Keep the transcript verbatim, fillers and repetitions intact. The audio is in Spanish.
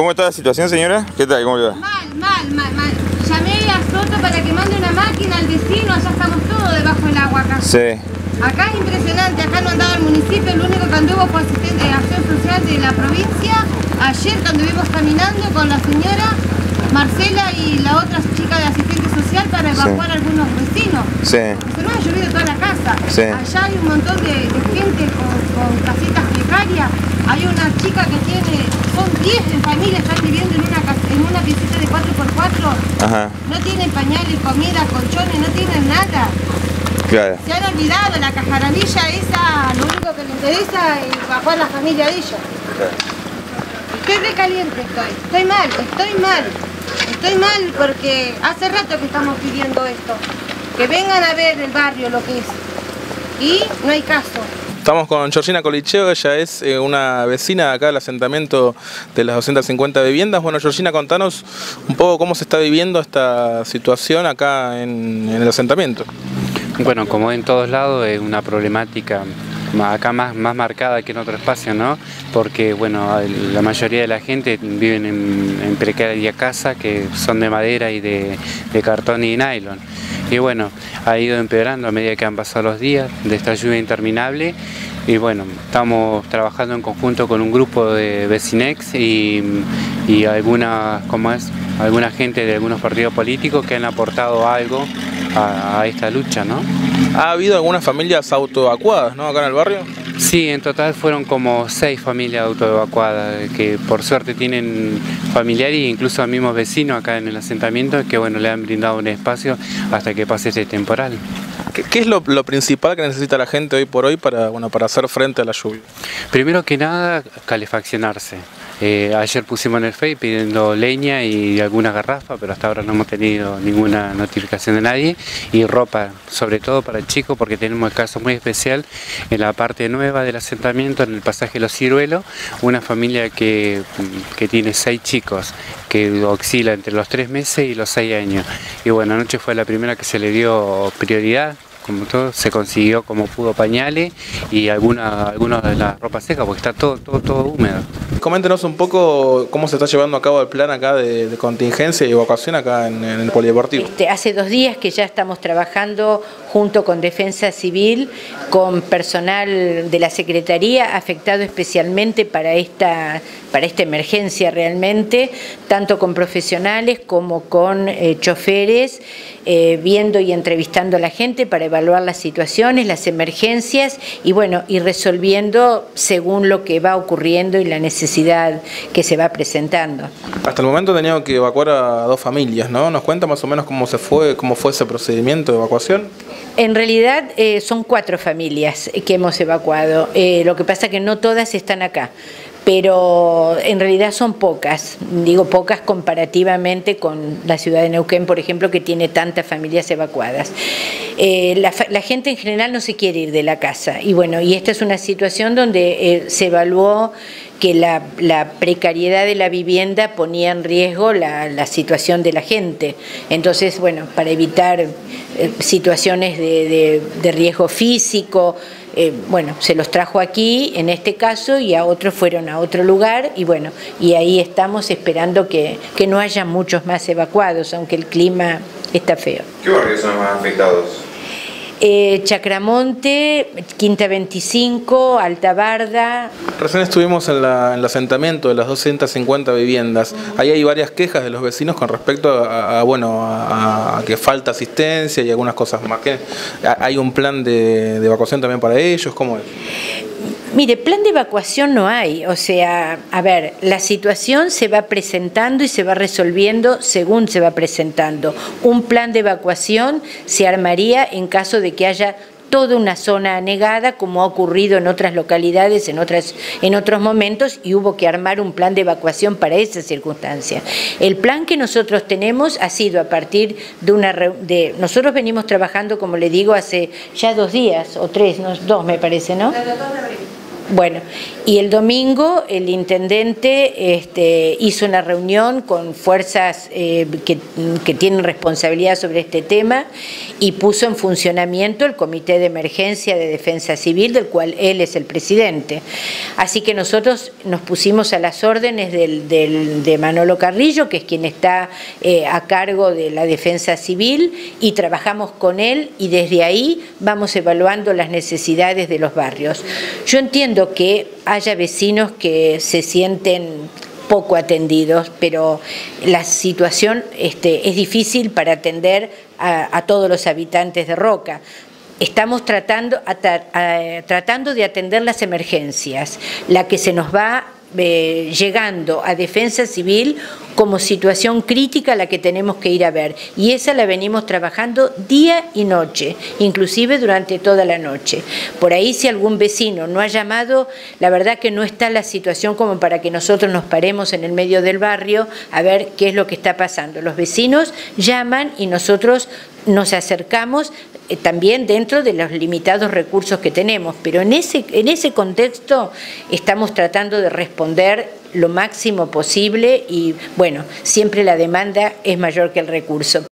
¿Cómo está la situación, señora? ¿Qué tal? ¿Cómo le va? Mal, mal, mal, mal. Llamé a Soto para que mande una máquina al vecino, allá estamos todos debajo del agua acá. Sí. Acá es impresionante, acá no andaba el municipio, el único que anduvo fue asistente de acción social de la provincia. Ayer que anduvimos caminando con la señora Marcela y la otra chica de asistente social para evacuar sí. a algunos vecinos. Sí. Se nos ha llovido toda la casa. Sí. Allá hay un montón de, de gente con, con casitas precarias. Hay una chica que tiene, son diez en familia, están viviendo en una, en una piecita de cuatro por cuatro. Ajá. No tienen pañales, comida, colchones, no tienen nada. Claro. Se han olvidado, la cajaranilla esa, lo único que le interesa es evacuar la familia de ellos. Claro. Estoy recaliente, estoy, estoy mal, estoy mal. Estoy mal porque hace rato que estamos pidiendo esto. Que vengan a ver el barrio lo que es. Y no hay caso. Estamos con Georgina Colicheo, ella es eh, una vecina de acá del asentamiento de las doscientas cincuenta viviendas. Bueno, Georgina, contanos un poco cómo se está viviendo esta situación acá en, en el asentamiento. Bueno, como en todos lados es una problemática acá más, más marcada que en otro espacio, ¿no? Porque, bueno, la mayoría de la gente viven en, en precaria casa que son de madera y de, de cartón y nylon. Y bueno, ha ido empeorando a medida que han pasado los días de esta lluvia interminable. Y bueno, estamos trabajando en conjunto con un grupo de Vecinex y, y alguna, ¿cómo es? alguna gente de algunos partidos políticos que han aportado algo a, a esta lucha, ¿no? ¿Ha habido algunas familias autoevacuadas, ¿no? acá en el barrio? Sí, en total fueron como seis familias autoevacuadas que por suerte tienen familiares e incluso a mismos vecinos acá en el asentamiento que bueno le han brindado un espacio hasta que pase este temporal. ¿Qué, qué es lo, lo principal que necesita la gente hoy por hoy para, bueno, para hacer frente a la lluvia? Primero que nada, calefaccionarse. Eh, ayer pusimos en el Face pidiendo leña y alguna garrafa, pero hasta ahora no hemos tenido ninguna notificación de nadie. Y ropa, sobre todo para el chico, porque tenemos el caso muy especial en la parte nueva del asentamiento, en el pasaje Los Ciruelos, una familia que, que tiene seis chicos, que oscila entre los tres meses y los seis años. Y bueno, anoche fue la primera que se le dio prioridad. Como todo, se consiguió como pudo pañales y alguna, algunas de las ropas secas, porque está todo, todo, todo húmedo. Coméntenos un poco cómo se está llevando a cabo el plan acá de, de contingencia y evacuación acá en, en el polideportivo. Este, hace dos días que ya estamos trabajando junto con Defensa Civil, con personal de la Secretaría afectado especialmente para esta, para esta emergencia realmente, tanto con profesionales como con eh, choferes, eh, viendo y entrevistando a la gente para evaluar las situaciones, las emergencias y bueno, y resolviendo según lo que va ocurriendo y la necesidad que se va presentando. Hasta el momento teníamos que evacuar a dos familias, ¿no? ¿Nos cuenta más o menos cómo se fue, cómo fue ese procedimiento de evacuación? En realidad eh, son cuatro familias que hemos evacuado, eh, lo que pasa que no todas están acá, pero en realidad son pocas, digo pocas comparativamente con la ciudad de Neuquén, por ejemplo, que tiene tantas familias evacuadas. Eh, la, la gente en general no se quiere ir de la casa y bueno, y esta es una situación donde eh, se evaluó que la, la precariedad de la vivienda ponía en riesgo la, la situación de la gente. Entonces, bueno, para evitar eh, situaciones de, de, de riesgo físico, eh, bueno, se los trajo aquí en este caso y a otros fueron a otro lugar y bueno, y ahí estamos esperando que, que no haya muchos más evacuados, aunque el clima está feo. ¿Qué barrios son los más afectados? Eh, Chacramonte, Quinta veinticinco, Alta Barda. Recién estuvimos en, la, en el asentamiento de las doscientas cincuenta viviendas. Ahí hay varias quejas de los vecinos con respecto a, a bueno, a, a que falta asistencia y algunas cosas más. ¿Qué? ¿Hay un plan de, de evacuación también para ellos? ¿Cómo es? Mire, plan de evacuación no hay, o sea, a ver, la situación se va presentando y se va resolviendo según se va presentando. Un plan de evacuación se armaría en caso de que haya toda una zona anegada, como ha ocurrido en otras localidades, en, otras, en otros momentos, y hubo que armar un plan de evacuación para esa circunstancia. El plan que nosotros tenemos ha sido a partir de una... De, nosotros venimos trabajando, como le digo, hace ya dos días, o tres, no, dos me parece, ¿no? Bueno, y el domingo el intendente este, hizo una reunión con fuerzas eh, que, que tienen responsabilidad sobre este tema y puso en funcionamiento el Comité de Emergencia de Defensa Civil, del cual él es el presidente. Así que nosotros nos pusimos a las órdenes del, del, de Manolo Carrillo, que es quien está eh, a cargo de la defensa civil, y trabajamos con él y desde ahí vamos evaluando las necesidades de los barrios. Yo entiendo que haya vecinos que se sienten poco atendidos, pero la situación este, es difícil para atender a, a todos los habitantes de Roca. Estamos tratando, a, a, tratando de atender las emergencias, la que se nos va eh, llegando a defensa civil como situación crítica a la que tenemos que ir a ver, y esa la venimos trabajando día y noche, inclusive durante toda la noche. Por ahí, si algún vecino no ha llamado, la verdad que no está la situación como para que nosotros nos paremos en el medio del barrio a ver qué es lo que está pasando. Los vecinos llaman y nosotros nos acercamos eh, también dentro de los limitados recursos que tenemos, pero en ese, en ese contexto estamos tratando de responder lo máximo posible y, bueno, siempre la demanda es mayor que el recurso.